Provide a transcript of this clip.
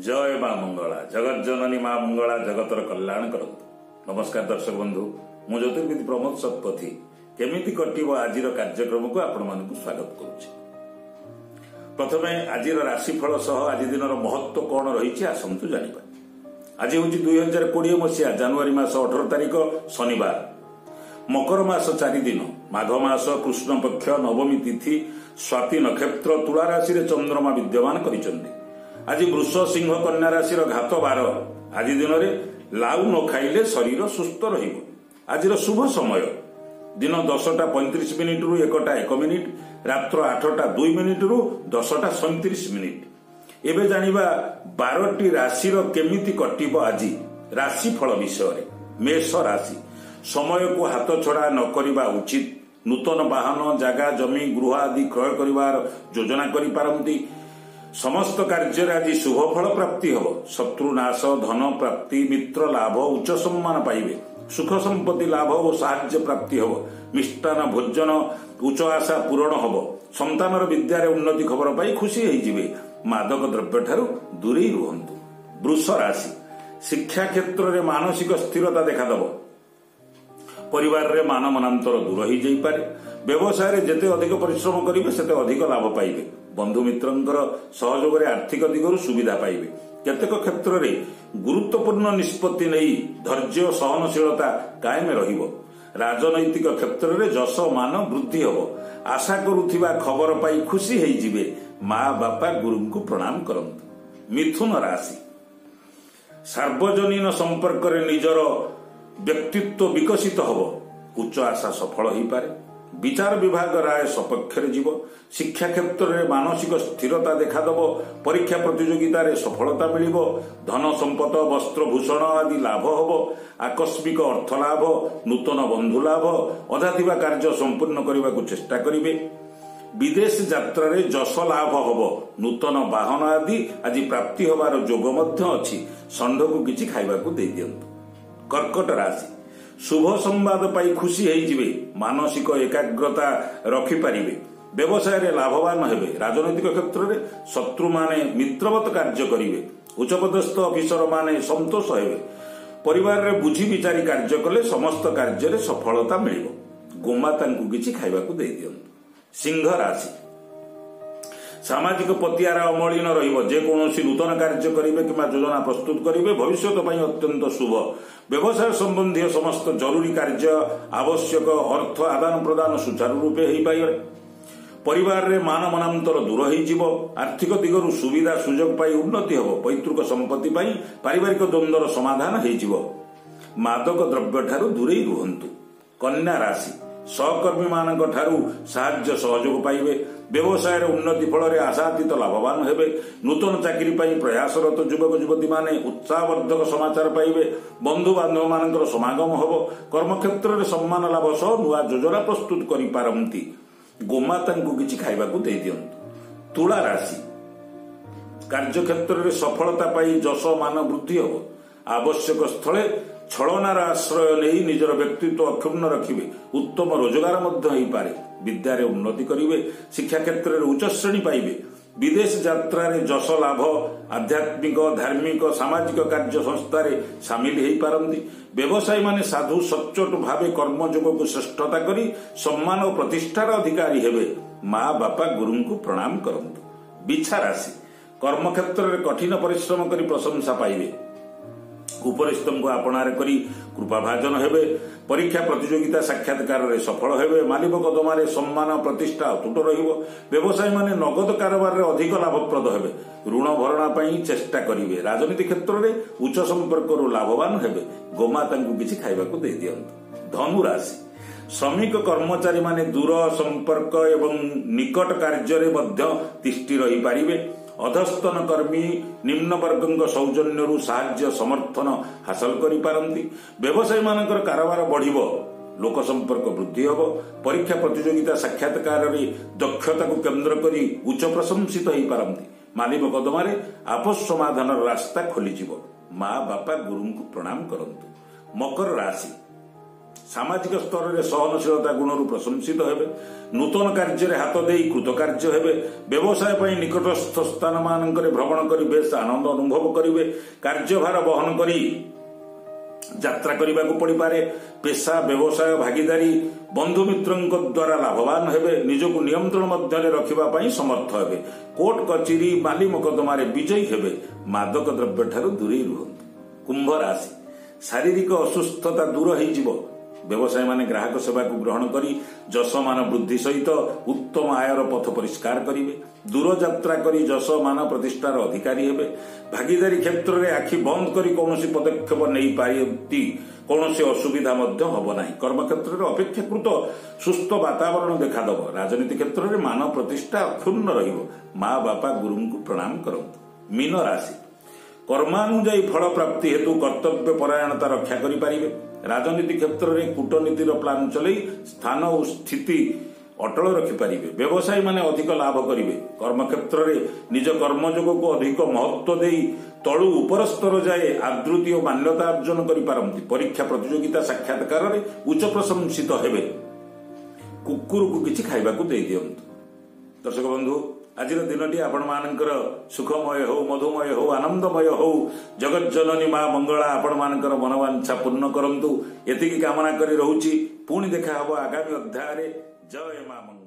जय मां मंगला जगत जननी मां मंगला जगतर कल्याण करतु। नमस्कार दर्शक बंधु, मु ज्योतिर्विद प्रमोद शतपथी केमिति कटिब आजिर कार्यक्रम को आपण मानकु स्वागत करुछि। प्रथमे आजिर राशिफल सह आज दिनर महत्व कौन रही आसतु जानिबा। आज हूँ 2020 मसीहा जनवरी मास 18 तारिख शनिवार, मकर मास 4 दिन, माघ मास कृष्ण पक्ष नवमी तिथि, स्वाति नक्षत्र, तुला राशि रे चंद्रमा विद्यमान करिसंती। आज वृष सिंह कन्या राशि घात 12। आज दिन में लाउ न खाइले शरीर सुस्थ रहिबो। आज शुभ समय दिन 10:35 रु 1:01, रात्र 8:02 रु 10:37। एबे जानिबा 12टी राशिर केमिति कटिबो आज राशिफल विषय। मेष राशि, समय को हाथ छड़ा न करिबा उचित। नूतन वाहन, जागा, जमी, गृह आदि क्रय करिवार योजना करि पारंती। समस्त कार्य आज शुभ फल प्राप्ति हब। शत्रु नाश, धन प्राप्ति, मित्र लाभ, उच्च सम्मान पाइबे। सुख संपत्ति लाभ और साहाय्य प्राप्ति हब। मिष्टान भोजन, उच्च आशा पूरण हब। संतानर विद्यारे उन्नति खबर पाई खुशी होइजिबे। मादक द्रव्य ठारू दूरे रुहंतु। वृष राशि, शिक्षा क्षेत्र में मानसिक स्थिरता देखादब। परिवार रे मान मनांतर दूर हो जाई पारे। व्यवसाय रे जेते अधिक परिश्रम करिवे सेते अधिक लाभ पाइबे। बंधु मित्रंकर सहयोग रे आर्थिक दिगरु सुविधा पाइबे। केतेक क्षेत्र रे गुरुत्वपूर्ण निष्पत्ति नहीं धैर्य सहनशीलता कायम रहिबो। राजनैतिक क्षेत्र रे जस मान वृद्धि हबो। आशा करुथिबा खबर पाई खुशी होई जिवे। माँ बापा गुरु को प्रणाम करंतु। मिथुन राशि, सार्वजनीन संपर्क रे निजर व्यक्तित्व विकसित हब। उच्च आशा सफल हो पारे। विचार विभाग राय सपक्ष जीव। शिक्षा क्षेत्र में मानसिक स्थिरता देखादब। परीक्षा प्रतियोगिता रे सफलता मिलिबो। धन संपद, वस्त्र भूषण आदि लाभ हब। आकस्मिक अर्थ लाभ, नूतन बंधु लाभ, अधा थिबा कार्य संपूर्ण करने को चेष्टा करिवे। विदेश यात्रा रे जस लाभ हब। नूतन वाहन आदि आज प्राप्ति होबार जोग मध्य अछि। षंढ को किछि खाइबाकू दे दियंतु। कर्कट राशि, शुभ संवाद पाई खुशी होइजिबे। मानसिक एकाग्रता रखिपारिबे। व्यवसाय रे लाभवान हेबे। राजनैतिक क्षेत्र में शत्रु माने मित्रवत कार्य करिवे। उच्चपदस्थ अफिसर माने संतोष हेबे। परिवार रे बुझी विचारी कार्य कले समस्त कार्य रे सफलता मिलिबो। गोमाता को किछि खाइबाकू दे दियंतु। सिंह राशि, सामाजिक पतियारा अमलिन रहिबो। जे कोनोसी नूतन कार्य करिवे किंवा योजना प्रस्तुत करिवे भविष्यत पई अत्यंत शुभ। व्यवसाय संबंधी समस्त जरूरी कार्य आवश्यक अर्थ आदान प्रदान सुचारू रूपे होई पाइबे। परिवार रे मान मनांतर दूर होई जिवो। आर्थिक दिगरु सुविधा सुजोग पाई उन्नति हबो। पैतृक संपत्ति पाई पारिवारिक द्वंद्वर समाधान होई जिवो। मादक द्रव्य ठारू दूरे रुहंतु। कन्या राशि, सहकर्मी मानक ठारू साहाय्य सहयोग पाइबे। व्यवसाय रे उन्नति फल आशातीत लाभवान हेबे। नूतन चाकरी पाई प्रयासरत युवक युवती माने उत्साहवर्धक समाचार पाइबे। बंधु बांधव मानकर समागम हब। कर्मक्षेत्र रे सम्मान लाभ सह नुआ योजना प्रस्तुत करि पारंती। गोमाता को किछि खाइबाकू दे दियंतु। तुला राशि, कार्यक्षेत्र में सफलता पाई जस मान वृद्धि हब। आवश्यक स्थले छलनार आश्रय नहीं निजर व्यक्तित्व अक्षुण्ण रखिबे। उत्तम रोजगार मध्य होई पारे। विद्यारे उन्नति करिवे। शिक्षा क्षेत्र में उच्च श्रेणी पाइबे। विदेश यात्रा रे जस लाभ। आध्यात्मिक धार्मिक सामाजिक कार्य संस्था रे सामिल होई पारंती। व्यवसायी माने साधु सच्चोट भावे कर्मयोग को श्रेष्ठता करी सम्मान और प्रतिष्ठार अधिकारी हेबे। माँ बापा गुरु को प्रणाम करंतु। बिछा राशि, कर्मक्षेत्र में कठिन परिश्रम करी प्रशंसा पाइबे। उपरिष्ठम को आपणार करी कृपा भाजन हेबे। परीक्षा प्रतियोगिता साक्षात्कार रे सफल हेबे। मालिक कदमारे सम्मान प्रतिष्ठा अतुट रहिबो। व्यवसायी माने नगद कारोबार रे अधिक लाभप्रद हेबे। ऋण भरणा पाई चेष्टा करिवे। राजनीति क्षेत्र में उच्च संपर्क लाभवान हेबे। गोमाता को किछि खाइबाकू दे दियंतु। धनु राशि, श्रमिक कर्मचारी माने दूर संपर्क एवं निकट कार्य रे मध्य तिष्ठि रही पारिबे। अधस्तन कर्मी निम्न वर्ग सौजन्य साहाय्य समर्थन हासिल करि पारंती। व्यवसायी मानकर कारोबार बढ़िबो। लोक संपर्क वृद्धि हब। परीक्षा प्रतियोगिता साक्षात्कार रे दक्षता को केंद्र करी उच्च प्रशंसित होई पारंती। मालिक कदमारे आपस समाधान रास्ता खोली जिवो। माँ बापा गुरु को प्रणाम करंतु। मकर राशि, सामाजिक स्तर में सहनशीलता गुणरू प्रशंसित हेबे। नूतन कार्य हाथ दे कृतकार्य हेबे। व्यवसाय पर निकटस्थ स्थान मान भ्रमण कर बेस आनंद अनुभव करेंगे। कार्यभार बहन करी यात्रा करने को पड़ पारे। पेशा व्यवसाय भागीदारी बंधु मित्रों द्वारा लाभवान हेबे। निजक नियंत्रण मध्य रखा समर्थ हेबे। कोर्ट कचेरी माली मकदमा विजयी हेबे। मादक द्रव्य ठारू दूरे रुहतु। कुंभ राशि शारीरिक असुस्थता दूर हो। व्यवसायी माने ग्राहक सेवा को ग्रहण करी जश मान वृद्धि सहित उत्तम आयर पथ परिष्कार करेंगे। दूर यात्रा करी जश मान प्रतिष्ठार अधिकारी हेबे। भागीदारी क्षेत्र में आखि बंद करी कौन पदक्षेप नहीं पारती कौन असुविधा हम ना। कर्म क्षेत्र में अपेक्षाकृत सुस्थ वातावरण देखादब। राजनीति क्षेत्र में मान प्रतिष्ठा अक्षुण्ण रहिबो। माँ बापा गुरु को प्रणाम करंतु। मीन राशि कर्मानुजाई फल प्राप्ति हेतु कर्तव्य परायणता रक्षा करें। राजनीति क्षेत्र में कूटनीतिर प्लान चलई स्थान और स्थिति अटल रखिपारे। व्यवसायी माने अधिक लाभ करेंगे। कर्म क्षेत्र में निज कर्मयोग को अधिक महत्व दे तलु उपर स्तर जाए आदृति और मान्यता अर्जन करिपारंती। परीक्षा प्रतियोगिता साक्षात्कार में उच्च प्रशंसित हेबे। कुकुर को किछि खाइबाकू दे दियंतु। दर्शक बंधु आज दिनटी आपण मानकर सुखमय हो मधुमय हो आनंदमय हो। जगत जननी मां मंगला आपण मानकर मनवांछा पूर्ण करंतु। एतिकी कामना करी रहूची। पुणी देखा हबो आगामी अध्याय रे। जय मां मंगला।